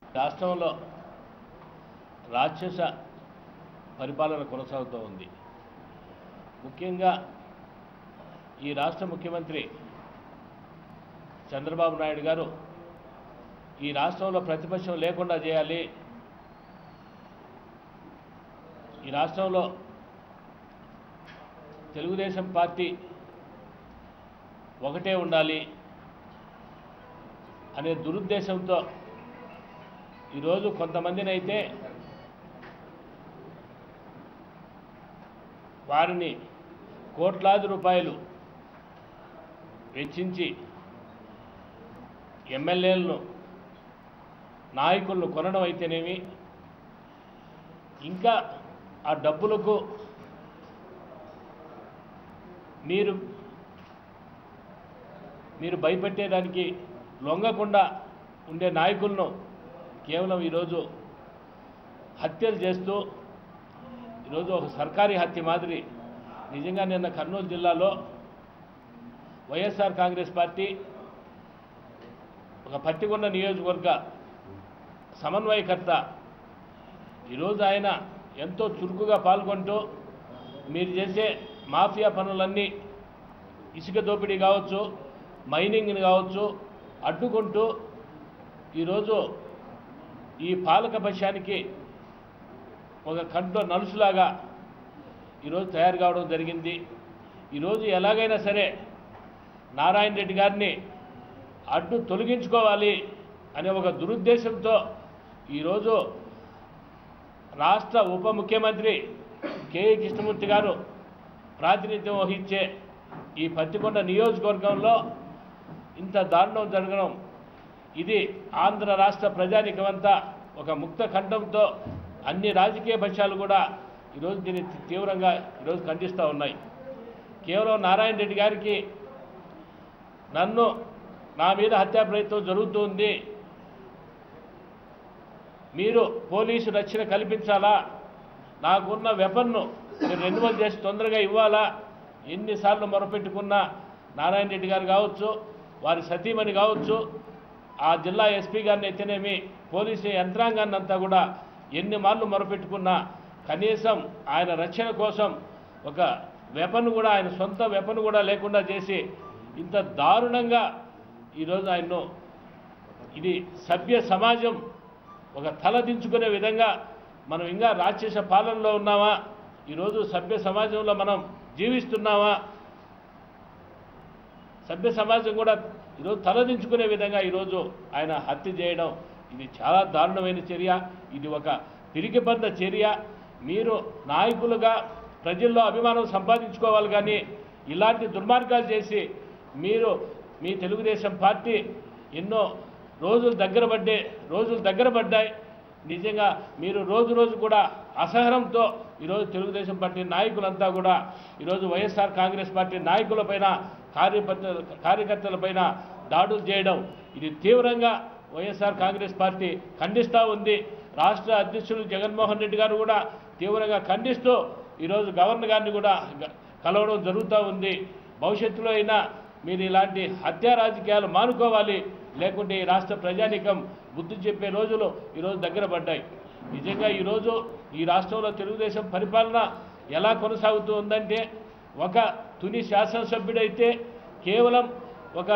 రాష్ట్రంలో రాక్షస పరిపాలన కొనసాగుతూ ఉంది. ముఖ్యంగా ఈ రాష్ట్ర ముఖ్యమంత్రి చంద్రబాబు నాయుడు గారు ఈ రాష్ట్రంలో ప్రతిపక్షం లేకుండా చేయాలి, ఈ రాష్ట్రంలో తెలుగుదేశం పార్టీ ఒకటే ఉండాలి అనే దురుద్దేశంతో ఈరోజు కొంతమందిని అయితే వారిని కోట్లాది రూపాయలు వెచ్చించి ఎమ్మెల్యేలను నాయకులను కొనడం అయితేనేమి, ఇంకా ఆ డబ్బులకు మీరు భయపెట్టేదానికి లొంగకుండా ఉండే నాయకులను కేవలం ఈరోజు హత్యలు చేస్తూ ఈరోజు ఒక సర్కారీ హత్య మాదిరి నిజంగా నిన్న కర్నూలు జిల్లాలో వైఎస్ఆర్ కాంగ్రెస్ పార్టీ ఒక పత్తికొండ నియోజకవర్గ సమన్వయకర్త ఈరోజు ఆయన ఎంతో చురుకుగా పాల్గొంటూ మీరు చేసే మాఫియా పనులన్నీ ఇసుక దోపిడీ కావచ్చు, మైనింగ్ని కావచ్చు అడ్డుకుంటూ ఈరోజు ఈ పాలక పక్షానికి ఒక కంట్లో నలుసులాగా ఈరోజు తయారు కావడం జరిగింది. ఈరోజు ఎలాగైనా సరే నారాయణ రెడ్డి గారిని అడ్డు తొలగించుకోవాలి అనే ఒక దురుద్దేశంతో ఈరోజు రాష్ట్ర ఉప ముఖ్యమంత్రి కేఈ కృష్ణమూర్తి గారు ప్రాతినిధ్యం వహించే ఈ పత్తికొండ నియోజకవర్గంలో ఇంత దారుణం జరగడం, ఇది ఆంధ్ర రాష్ట్ర ప్రజానికమంతా ఒక ముక్త కంఠంతో అన్ని రాజకీయ పక్షాలు కూడా ఈరోజు దీన్ని తీవ్రంగా ఈరోజు ఖండిస్తూ ఉన్నాయి. కేవలం నారాయణ రెడ్డి గారికి నా మీద హత్యా ప్రయత్నం జరుగుతుంది, మీరు పోలీసు రక్షణ కల్పించాలా, నాకున్న వెపన్ను మీరు రెన్యువల్ చేసి తొందరగా ఇవ్వాలా, ఎన్నిసార్లు మొరపెట్టుకున్నా నారాయణ రెడ్డి గారు కావచ్చు, వారి సతీమణి కావచ్చు, ఆ జిల్లా ఎస్పీ గారిని అయితేనేమి పోలీసు యంత్రాంగాన్ని అంతా కూడా ఎన్ని మార్లు మొరపెట్టుకున్నా కనీసం ఆయన రక్షణ కోసం ఒక వెపన్ కూడా, ఆయన సొంత వెపన్ కూడా లేకుండా చేసి ఇంత దారుణంగా ఈరోజు ఆయన్ను, ఇది సభ్య సమాజం ఒక తలదించుకునే విధంగా మనం ఇంకా రాక్షస పాలనలో ఉన్నామా, ఈరోజు సభ్య సమాజంలో మనం జీవిస్తున్నామా, సభ్య సమాజం కూడా ఈరోజు తలదించుకునే విధంగా ఈరోజు ఆయన హత్య చేయడం, ఇది చాలా దారుణమైన చర్య, ఇది ఒక పిరికిపంద చర్య. మీరు నాయకులుగా ప్రజల్లో అభిమానం సంపాదించుకోవాలి, కానీ ఇలాంటి దుర్మార్గాలు చేసి మీరు మీ తెలుగుదేశం పార్టీ ఎన్నో రోజులు దగ్గర పడ్డాయి. నిజంగా మీరు రోజు కూడా అసహనంతో ఈరోజు తెలుగుదేశం పార్టీ నాయకులంతా కూడా ఈరోజు వైఎస్ఆర్ కాంగ్రెస్ పార్టీ నాయకులపైన కార్యకర్తలపైన దాడులు చేయడం, ఇది తీవ్రంగా వైఎస్ఆర్ కాంగ్రెస్ పార్టీ ఖండిస్తూ ఉంది. రాష్ట్ర అధ్యక్షులు జగన్మోహన్ రెడ్డి గారు కూడా తీవ్రంగా ఖండిస్తూ ఈరోజు గవర్నర్ గారిని కూడా కలవడం జరుగుతూ ఉంది. భవిష్యత్తులో అయినా మీరు ఇలాంటి హత్యా రాజకీయాలు మానుకోవాలి, లేకుంటే ఈ రాష్ట్ర ప్రజానీకం బుద్ధి చెప్పే రోజులు ఈరోజు దగ్గర పడ్డాయి. నిజంగా ఈరోజు ఈ రాష్ట్రంలో తెలుగుదేశం పరిపాలన ఎలా కొనసాగుతూ ఉందంటే, ఒక తుని శాసనసభ్యుడైతే కేవలం ఒక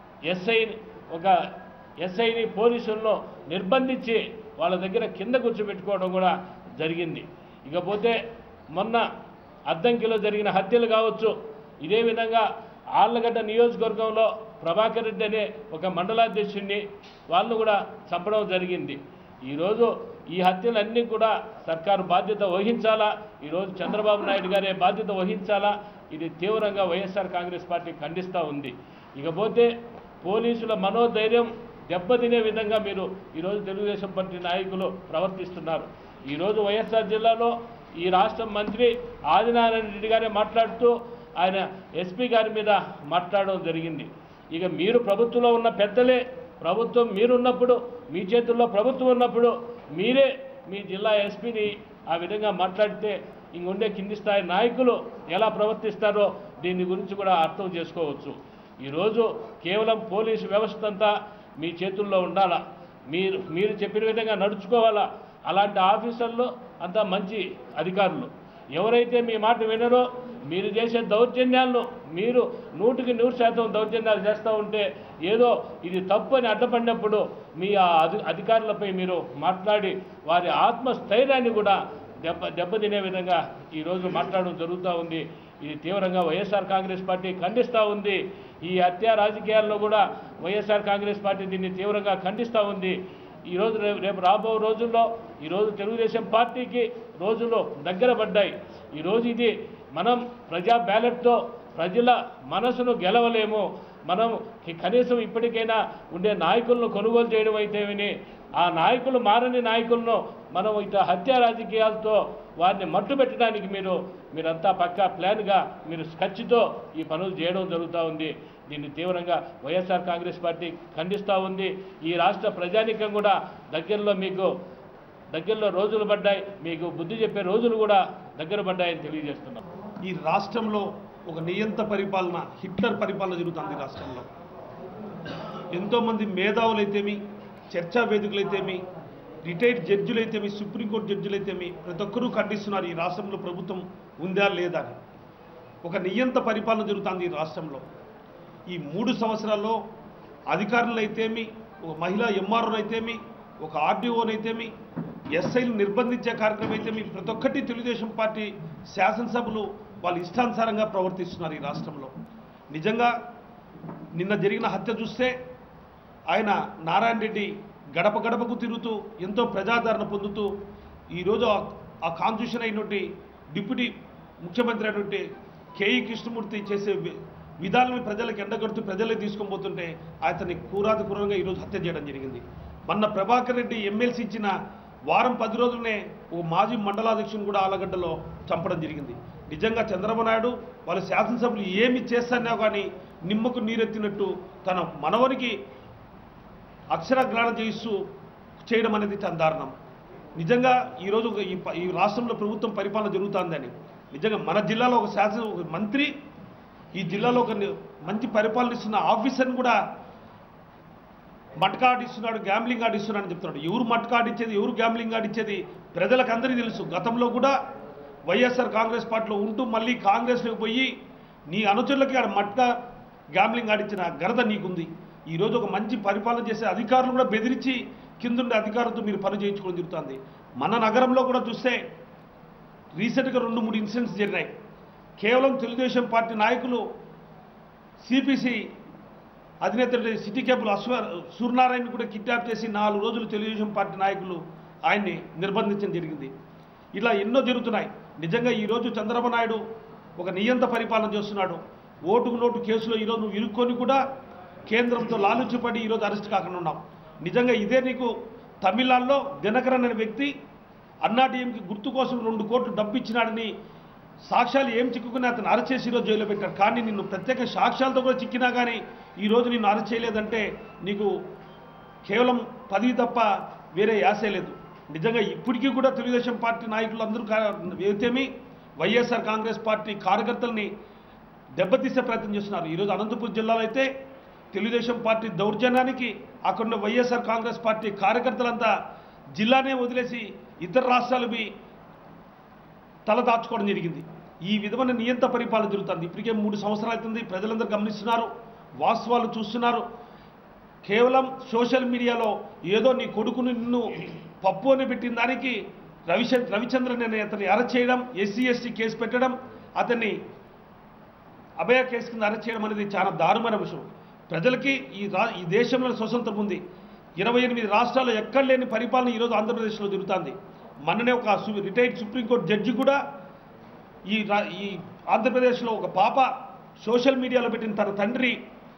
ఎస్ఐని పోలీసులను నిర్బంధించి వాళ్ళ దగ్గర కింద కూర్చోబెట్టుకోవడం కూడా జరిగింది. ఇకపోతే మొన్న అద్దంకిలో జరిగిన హత్యలు కావచ్చు, ఇదే విధంగా ఆళ్లగడ్డ నియోజకవర్గంలో ప్రభాకర్ రెడ్డి అనే ఒక మండలాధ్యక్షుడిని వాళ్ళు కూడా చంపడం జరిగింది. ఈరోజు ఈ హత్యలన్నీ కూడా సర్కారు బాధ్యత వహించాలా, ఈరోజు చంద్రబాబు నాయుడు గారే బాధ్యత వహించాలా, ఇది తీవ్రంగా వైఎస్ఆర్ కాంగ్రెస్ పార్టీ ఖండిస్తూ ఉంది. ఇకపోతే పోలీసుల మనోధైర్యం దెబ్బతినే విధంగా మీరు ఈరోజు తెలుగుదేశం పార్టీ నాయకులు ప్రవర్తిస్తున్నారు. ఈరోజు వైఎస్ఆర్ జిల్లాలో ఈ రాష్ట్ర మంత్రి ఆదినారాయణ రెడ్డి గారే మాట్లాడుతూ ఆయన ఎస్పీ గారి మీద మాట్లాడడం జరిగింది. ఇక మీరు ప్రభుత్వంలో ఉన్న పెద్దలే, ప్రభుత్వం మీరున్నప్పుడు, మీ చేతుల్లో ప్రభుత్వం ఉన్నప్పుడు మీరే మీ జిల్లా ఎస్పీని ఆ విధంగా మాట్లాడితే ఇంకొండే కింది స్థాయి నాయకులు ఎలా ప్రవర్తిస్తారో దీని గురించి కూడా అర్థం చేసుకోవచ్చు. ఈరోజు కేవలం పోలీసు వ్యవస్థ అంతా మీ చేతుల్లో ఉండాలా. మీరు చెప్పిన విధంగా నడుచుకోవాలా. అలాంటి ఆఫీసర్లు అంతా మంచి అధికారులు. ఎవరైతే మీ మాట వినరో, మీరు చేసే దౌర్జన్యాలను మీరు 100% దౌర్జన్యాలు చేస్తూ ఉంటే ఏదో ఇది తప్పు అని అడ్డపడినప్పుడు మీ అధికారులపై మీరు మాట్లాడి వారి ఆత్మస్థైర్యాన్ని కూడా దెబ్బతినే విధంగా ఈరోజు మాట్లాడడం జరుగుతూ ఉంది. ఇది తీవ్రంగా వైఎస్ఆర్ కాంగ్రెస్ పార్టీ ఖండిస్తూ ఉంది. ఈ హత్య రాజకీయాల్లో కూడా వైఎస్ఆర్ కాంగ్రెస్ పార్టీ దీన్ని తీవ్రంగా ఖండిస్తూ ఉంది. ఈరోజు రేపు రాబో రోజుల్లో ఈరోజు తెలుగుదేశం పార్టీకి రోజులు దగ్గర పడ్డాయి. ఈరోజు ఇది మనం ప్రజా బ్యాలెట్తో ప్రజల మనసును గెలవలేము. మనం కనీసం ఇప్పటికైనా ఉండే నాయకులను కొనుగోలు చేయడం అయితే విని ఆ నాయకులు మారని నాయకులను మనం ఇట్లా హత్య రాజకీయాలతో వారిని మట్టుబెట్టడానికి మీరంతా పక్కా ప్లాన్గా మీరు ఖర్చుతో ఈ పనులు చేయడం జరుగుతూ ఉంది. దీన్ని తీవ్రంగా వైఎస్ఆర్ కాంగ్రెస్ పార్టీ ఖండిస్తూ ఉంది. ఈ రాష్ట్ర ప్రజానీకం కూడా దగ్గరలో రోజులు పడ్డాయి, మీకు బుద్ధి చెప్పే రోజులు కూడా దగ్గర పడ్డాయని తెలియజేస్తున్నాం. ఈ రాష్ట్రంలో ఒక నియంత పరిపాలన, హిట్లర్ పరిపాలన జరుగుతుంది. రాష్ట్రంలో ఎంతోమంది మేధావులైతేమి, చర్చా వేదికలైతేమి, రిటైర్డ్ జడ్జిలైతేమి, సుప్రీంకోర్టు జడ్జిలైతేమి ప్రతి ఒక్కరూ ఖండిస్తున్నారు ఈ రాష్ట్రంలో ప్రభుత్వం ఉందా లేదా అని. ఒక నియంత పరిపాలన జరుగుతుంది ఈ రాష్ట్రంలో. ఈ 3 సంవత్సరాల్లో అధికారులైతేమి, ఒక మహిళా ఎంఆర్ఓనైతేమి, ఒక ఆర్డీఓనైతేమి, ఎస్ఐలు నిర్బంధించే కార్యక్రమం అయితేమి ప్రతి ఒక్కటి తెలుగుదేశం పార్టీ శాసనసభలు వాళ్ళు ఇష్టానుసారంగా ప్రవర్తిస్తున్నారు ఈ రాష్ట్రంలో. నిజంగా నిన్న జరిగిన హత్య చూస్తే ఆయన నారాయణ రెడ్డి గడప గడపకు తిరుగుతూ ఎంతో ప్రజాదరణ పొందుతూ ఈరోజు ఆ కాన్స్టిట్యూషన్ అయినటువంటి డిప్యూటీ ముఖ్యమంత్రి అయినటువంటి కేఈ కృష్ణమూర్తి చేసే విధానాలను ప్రజలకు ఎండగడుతూ ప్రజలకు తీసుకొని పోతుంటే అతన్ని క్రూరంగా ఈరోజు హత్య చేయడం జరిగింది. మొన్న ప్రభాకర్ రెడ్డి ఎమ్మెల్సీ ఇచ్చిన వారం 10 రోజులనే ఓ మాజీ మండలాధ్యక్షుని కూడా ఆలగడ్డలో చంపడం జరిగింది. నిజంగా చంద్రబాబు నాయుడు వాళ్ళ శాసనసభ్యులు ఏమి చేస్తానో కానీ నిమ్మకు నీరెత్తినట్టు తన మనవనికి అక్షరగ్రహణ చేయిస్తూ చేయడం అనేది చాలా దారుణం. నిజంగా ఈరోజు ఈ రాష్ట్రంలో ప్రభుత్వం పరిపాలన జరుగుతుందని నిజంగా మన జిల్లాలో ఒక మంత్రి ఈ జిల్లాలో ఒక మంచి పరిపాలన ఇస్తున్న ఆఫీసర్ని కూడా మట్ కార్డు ఇస్తున్నాడు, గ్యాంబ్లింగ్ కార్డు ఇస్తున్నాడు అని చెప్తున్నాడు. ఎవరు మట్ కార్డు ఇచ్చేది, ఎవరు గ్యాంబ్లింగ్ కార్డు ఇచ్చేది ప్రజలకు అందరికీ తెలుసు. గతంలో కూడా వైఎస్ఆర్ కాంగ్రెస్ పార్టీలో ఉంటూ మళ్ళీ కాంగ్రెస్లోకి పోయి నీ అనుచరులకి ఆడ మట్కా గ్యాంబ్లింగ్ కార్డు ఇచ్చిన ఘనత నీకుంది. ఈరోజు ఒక మంచి పరిపాలన చేసే అధికారులు కూడా బెదిరించి కిందుండే అధికారులతో మీరు పని చేయించుకోవడం జరుగుతుంది. మన నగరంలో కూడా చూస్తే రీసెంట్గా 2-3 ఇన్సిడెంట్స్ జరిగినాయి. కేవలం తెలుగుదేశం పార్టీ నాయకులు సిపిసి అధినేత సిటీ కేబుల్ సూర్యనారాయణ కూడా కిడ్నాప్ చేసి 4 రోజులు తెలుగుదేశం పార్టీ నాయకులు ఆయన్ని నిర్బంధించడం జరిగింది. ఇలా ఎన్నో జరుగుతున్నాయి. నిజంగా ఈరోజు చంద్రబాబు నాయుడు ఒక నియంత పరిపాలన చేస్తున్నాడు. ఓటుకు నోటు కేసులో ఈరోజు నువ్వు ఇరుక్కొని కూడా కేంద్రంతో లాలుచిపడి ఈరోజు అరెస్ట్ కాకుండా ఉన్నావు. నిజంగా ఇదే నీకు తమిళనాడులో దినకరన్ అనే వ్యక్తి అన్నాడీఎంకి గుర్తు కోసం 2 కోట్లు డబ్బు ఇచ్చినాడని సాక్ష్యాలు ఏం చిక్కుకుని అతను అరెస్ట్ చేసి ఈరోజు జైల్లో పెట్టారు. కానీ నిన్ను ప్రత్యేక సాక్ష్యాలతో కూడా చిక్కినా కానీ ఈరోజు నిన్ను అరెస్ట్ చేయలేదంటే నీకు కేవలం పదవి తప్ప వేరే యాసే లేదు. నిజంగా ఇప్పటికీ కూడా తెలుగుదేశం పార్టీ నాయకులు అందరూ అయితేమి వైఎస్ఆర్ కాంగ్రెస్ పార్టీ కార్యకర్తల్ని దెబ్బతీసే ప్రయత్నం చేస్తున్నారు. ఈరోజు అనంతపురం జిల్లాలో అయితే తెలుగుదేశం పార్టీ దౌర్జన్యానికి అక్కడ వైఎస్ఆర్ కాంగ్రెస్ పార్టీ కార్యకర్తలంతా జిల్లానే వదిలేసి ఇతర రాష్ట్రాలవి తల దాచుకోవడం జరిగింది. ఈ విధమైన నియంత పరిపాలన జరుగుతుంది. ఇప్పటికే 3 సంవత్సరాలు అవుతుంది. ప్రజలందరూ గమనిస్తున్నారు, వాస్తవాలు చూస్తున్నారు. కేవలం సోషల్ మీడియాలో ఏదో నీ కొడుకుని నిన్ను పప్పు అని పెట్టిన దానికి రవిచంద్రన్ అనే అతన్ని అరెస్ట్ చేయడం, SC/ST కేసు పెట్టడం, అతన్ని అభయ కేసు కింద అరెస్ట్ చేయడం అనేది చాలా దారుణమైన విషయం. ప్రజలకి ఈ దేశంలో స్వతంత్రం ఉంది. 28 రాష్ట్రాల్లో ఎక్కడ లేని పరిపాలన ఈరోజు ఆంధ్రప్రదేశ్లో జరుగుతుంది. మొన్ననే ఒక రిటైర్డ్ సుప్రీంకోర్టు జడ్జి కూడా ఈ ఆంధ్రప్రదేశ్లో ఒక పాప సోషల్ మీడియాలో పెట్టిన తన తండ్రి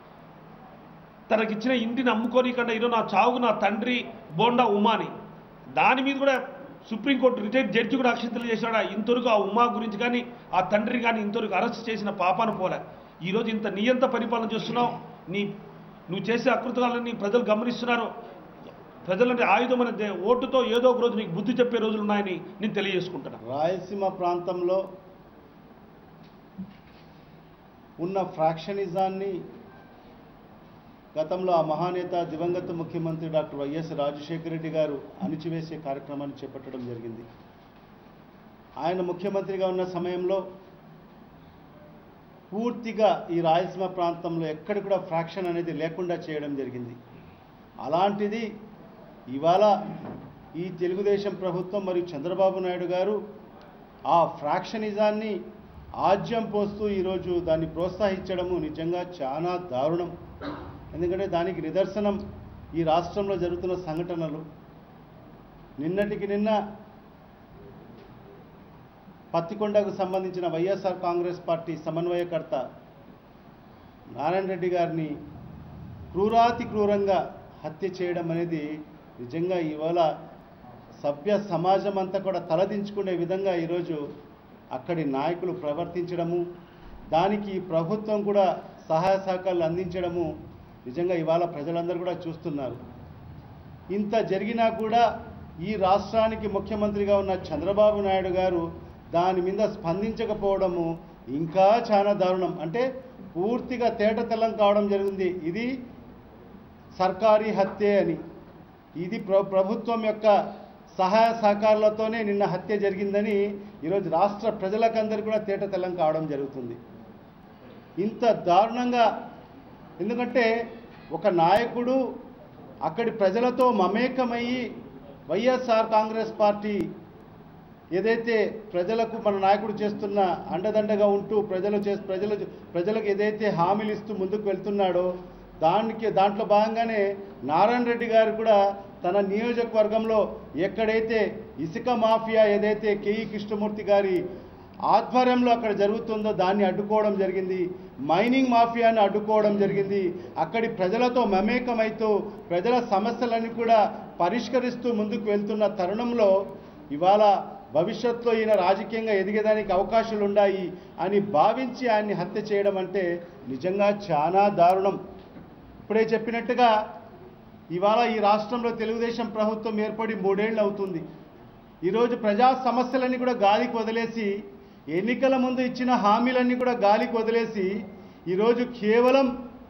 తనకిచ్చిన ఇంటిని అమ్ముకొని కన్నా ఈరోజు నా చావుకు నా తండ్రి బోండా ఉమాని దాని మీద కూడా సుప్రీంకోర్టు రిటైర్డ్ జడ్జి కూడా అక్షంతలు చేశాడు. ఇంతవరకు ఆ ఉమా గురించి కానీ ఆ తండ్రిని కానీ ఇంతవరకు అరెస్ట్ చేసిన పాపాను పోలే. ఈరోజు ఇంత నియంత పరిపాలన చేస్తున్నావు. నువ్వు చేసే అకృతాలని ప్రజలు గమనిస్తున్నారు. ప్రజలంటే ఆయుధం అనే ఓటుతో ఏదో ఒక రోజు నీకు బుద్ధి చెప్పే రోజులు ఉన్నాయని నేను తెలియజేసుకుంటున్నాను. రాయలసీమ ప్రాంతంలో ఉన్న ఫ్రాక్షనిజాన్ని గతంలో ఆ మహానేత దివంగత ముఖ్యమంత్రి డాక్టర్ వైఎస్ రాజశేఖర రెడ్డి గారు అణిచివేసే కార్యక్రమాన్ని చేపట్టడం జరిగింది. ఆయన ముఖ్యమంత్రిగా ఉన్న సమయంలో పూర్తిగా ఈ రాయలసీమ ప్రాంతంలో ఎక్కడ కూడా ఫ్రాక్షన్ అనేది లేకుండా చేయడం జరిగింది. అలాంటిది ఇవాళ ఈ తెలుగుదేశం ప్రభుత్వం మరియు చంద్రబాబు నాయుడు గారు ఆ ఫ్రాక్షనిజాన్ని ఆజ్యం పోస్తూ ఈరోజు దాన్ని ప్రోత్సహించడము నిజంగా చాలా దారుణం. ఎందుకంటే దానికి నిదర్శనం ఈ రాష్ట్రంలో జరుగుతున్న సంఘటనలు. నిన్నటికి నిన్న పత్తికొండకు సంబంధించిన వైఎస్ఆర్ కాంగ్రెస్ పార్టీ సమన్వయకర్త నారాయణ రెడ్డి గారిని క్రూరాతి క్రూరంగా హత్య చేయడం అనేది నిజంగా ఇవాళ సభ్య సమాజం అంతా కూడా తలదించుకునే విధంగా ఈరోజు అక్కడి నాయకులు ప్రవర్తించడము, దానికి ప్రభుత్వం కూడా సహాయ సహకారాలు అందించడము నిజంగా ఇవాళ ప్రజలందరూ కూడా చూస్తున్నారు. ఇంత జరిగినా కూడా ఈ రాష్ట్రానికి ముఖ్యమంత్రిగా ఉన్న చంద్రబాబు నాయుడు గారు దాని మీద స్పందించకపోవడము ఇంకా చాలా దారుణం. అంటే పూర్తిగా తేటతెల్లం కావడం జరిగింది. ఇది సర్కారీ హత్యే అని, ఇది ప్రభుత్వం యొక్క సహాయ సహకారాలతోనే నిన్న హత్య జరిగిందని ఈరోజు రాష్ట్ర ప్రజలకందరూ కూడా తేటతెల్లం కావడం జరుగుతుంది. ఇంత దారుణంగా, ఎందుకంటే ఒక నాయకుడు అక్కడి ప్రజలతో మమేకమయ్యి వైఎస్ఆర్ కాంగ్రెస్ పార్టీ ఏదైతే ప్రజలకు మన నాయకుడు చేస్తున్న అండదండగా ఉంటూ ప్రజలకు ఏదైతే హామీలు ఇస్తూ ముందుకు వెళ్తున్నాడో దాంట్లో భాగంగానే నారాయణ రెడ్డి గారు కూడా తన నియోజకవర్గంలో ఎక్కడైతే ఇసుక మాఫియా ఏదైతే కేఈ కృష్ణమూర్తి గారి ఆధ్వర్యంలో అక్కడ జరుగుతుందో దాన్ని అడ్డుకోవడం జరిగింది. మైనింగ్ మాఫియాను అడ్డుకోవడం జరిగింది. అక్కడి ప్రజలతో మమేకమైతూ ప్రజల సమస్యలన్నీ కూడా పరిష్కరిస్తూ ముందుకు వెళ్తున్న తరుణంలో ఇవాళ భవిష్యత్తులో ఈయన రాజకీయంగా ఎదిగేదానికి అవకాశాలు ఉన్నాయి అని భావించి ఆయన్ని హత్య చేయడం అంటే నిజంగా చాలా దారుణం. ఇప్పుడే చెప్పినట్టుగా ఇవాళ ఈ రాష్ట్రంలో తెలుగుదేశం ప్రభుత్వం ఏర్పడి 3 ఏళ్ళు అవుతుంది. ఈరోజు ప్రజా సమస్యలన్నీ కూడా గాలికి వదిలేసి, ఎన్నికల ముందు ఇచ్చిన హామీలన్నీ కూడా గాలికి వదిలేసి ఈరోజు కేవలం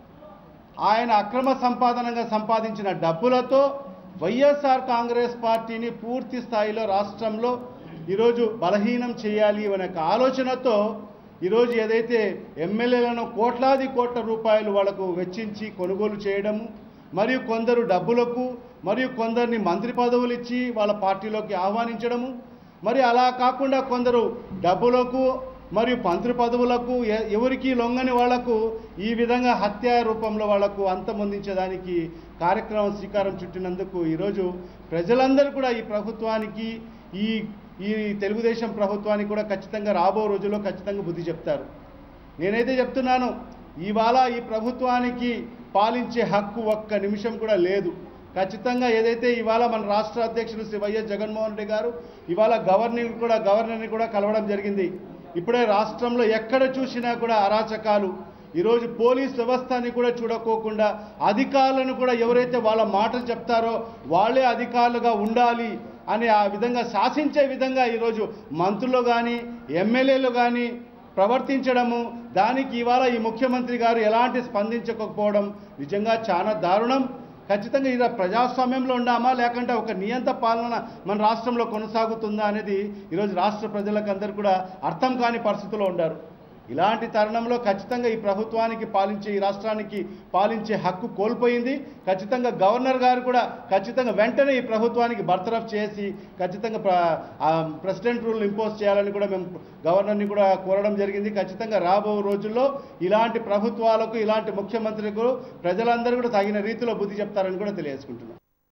ఆయన అక్రమ సంపాదనంగా సంపాదించిన డబ్బులతో వైఎస్ఆర్ కాంగ్రెస్ పార్టీని పూర్తి స్థాయిలో రాష్ట్రంలో ఈరోజు బలహీనం చేయాలి అనే ఆలోచనతో ఈరోజు ఏదైతే ఎమ్మెల్యేలను కోట్లాది కోట్ల రూపాయలు వాళ్లకు వెచ్చించి కొనుగోలు చేయడము, మరియు కొందరు డబ్బులకు, మరియు కొందరిని మంత్రి పదవులు ఇచ్చి వాళ్ళ పార్టీలోకి ఆహ్వానించడము, మరి అలా కాకుండా కొందరు డబ్బులకు మరియు మంత్రి పదవులకు ఎవరికి లొంగని వాళ్లకు ఈ విధంగా హత్య రూపంలో వాళ్లకు అంతమొందించడానికి కార్యక్రమం శ్రీకారం చుట్టినందుకు ఈరోజు ప్రజలందరూ కూడా ఈ ప్రభుత్వానికి ఈ తెలుగుదేశం ప్రభుత్వానికి కూడా ఖచ్చితంగా రాబో రోజుల్లో ఖచ్చితంగా బుద్ధి చెప్తారు. నేనైతే చెప్తున్నాను, ఇవాళ ఈ ప్రభుత్వానికి పాలించే హక్కు ఒక్క నిమిషం కూడా లేదు. ఖచ్చితంగా ఏదైతే ఇవాళ మన రాష్ట్ర అధ్యక్షులు శ్రీ వైఎస్ జగన్మోహన్ రెడ్డి గారు ఇవాళ గవర్నర్ని కూడా కలవడం జరిగింది. ఇప్పుడే రాష్ట్రంలో ఎక్కడ చూసినా కూడా అరాచకాలు, ఈరోజు పోలీస్ వ్యవస్థని కూడా చూడకోకుండా అధికారులను కూడా ఎవరైతే వాళ్ళ మాటలు చెప్తారో వాళ్ళే అధికారులుగా ఉండాలి అని ఆ విధంగా శాసించే విధంగా ఈరోజు మంత్రులు కానీ ఎమ్మెల్యేలు కానీ ప్రవర్తించడము, దానికి ఇవాళ ఈ ముఖ్యమంత్రి గారు ఎలాంటి స్పందించకపోవడం నిజంగా చాలా దారుణం. ఖచ్చితంగా ఇలా ప్రజాస్వామ్యంలో ఉన్నామా లేకుంటే ఒక నియంత పాలన మన రాష్ట్రంలో కొనసాగుతుందా అనేది ఈరోజు రాష్ట్ర ప్రజలకందరూ కూడా అర్థం కాని పరిస్థితిలో ఉన్నారు. ఇలాంటి తరుణంలో ఖచ్చితంగా ఈ ప్రభుత్వానికి ఈ రాష్ట్రానికి పాలించే హక్కు కోల్పోయింది. ఖచ్చితంగా గవర్నర్ గారు కూడా ఖచ్చితంగా వెంటనే ఈ ప్రభుత్వానికి బర్తరఫ్ చేసి ఖచ్చితంగా ప్రెసిడెంట్ రూల్ ఇంపోజ్ చేయాలని కూడా మేము గవర్నర్ని కూడా కోరడం జరిగింది. ఖచ్చితంగా రాబో రోజుల్లో ఇలాంటి ప్రభుత్వాలకు, ఇలాంటి ముఖ్యమంత్రులకు ప్రజలందరూ కూడా తగిన రీతిలో బుద్ధి చెప్తారని కూడా తెలియజేసుకుంటున్నాం.